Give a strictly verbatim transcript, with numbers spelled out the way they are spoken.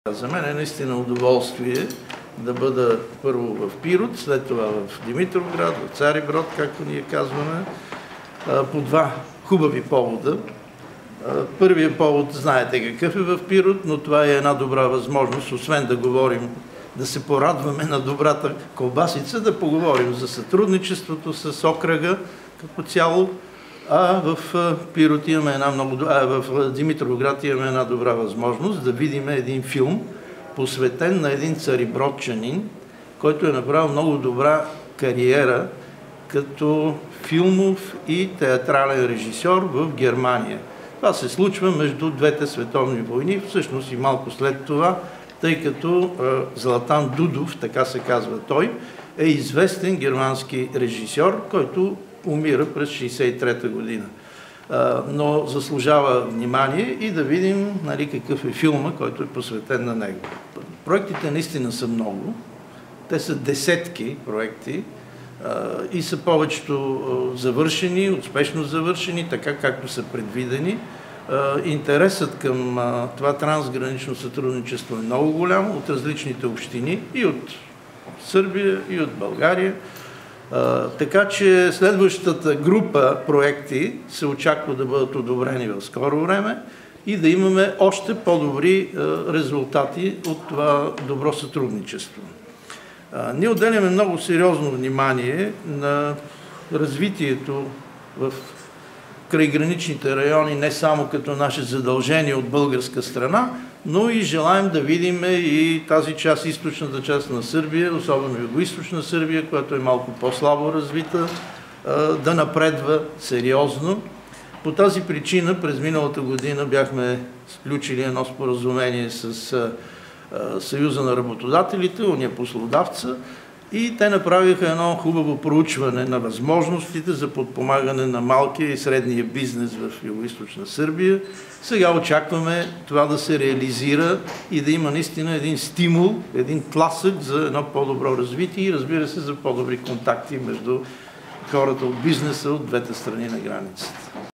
За мен е наистина удоволствие да бъда първо в Пирот, след това в Димитровград, в Цариброд, както ние казваме, по два хубави повода. Първият повод, знаете какъв е в Пирот, но това е една добра възможност, освен да говорим, да се порадваме на добрата колбасица, да поговорим за сътрудничеството с окръга като цяло. А в Пирот имаме една много, а в Димитровград имаме една добра възможност да видим един филм, посветен на един царибродчанин, който е направил много добра кариера като филмов и театрален режисьор в Германия. Това се случва между двете световни войни, всъщност и малко след това, тъй като Златан Дудов, така се казва той, е известен германски режисьор, който умира през шейсет и трета година. Но заслужава внимание и да видим, нали, какъв е филма, който е посветен на него. Проектите наистина са много. Те са десетки проекти и са повечето завършени, успешно завършени, така както са предвидени. Интересът към това трансгранично сътрудничество е много голям от различните общини и от Сърбия, и от България. Uh, така че следващата група проекти се очаква да бъдат одобрени в скоро време и да имаме още по-добри uh, резултати от това добро сътрудничество. Uh, ние отделяме много сериозно внимание на развитието в крайграничните райони, не само като наше задължение от българска страна, но и желаем да видим и тази част, източната част на Сърбия, особено югоизточна Сърбия, която е малко по-слабо развита, да напредва сериозно. По тази причина през миналата година бяхме сключили едно споразумение с Съюза на работодателите, уния послодавца, и те направиха едно хубаво проучване на възможностите за подпомагане на малкия и средния бизнес в югоизточна Сърбия. Сега очакваме това да се реализира и да има наистина един стимул, един тласък за едно по-добро развитие и, разбира се, за по-добри контакти между хората от бизнеса от двете страни на границата.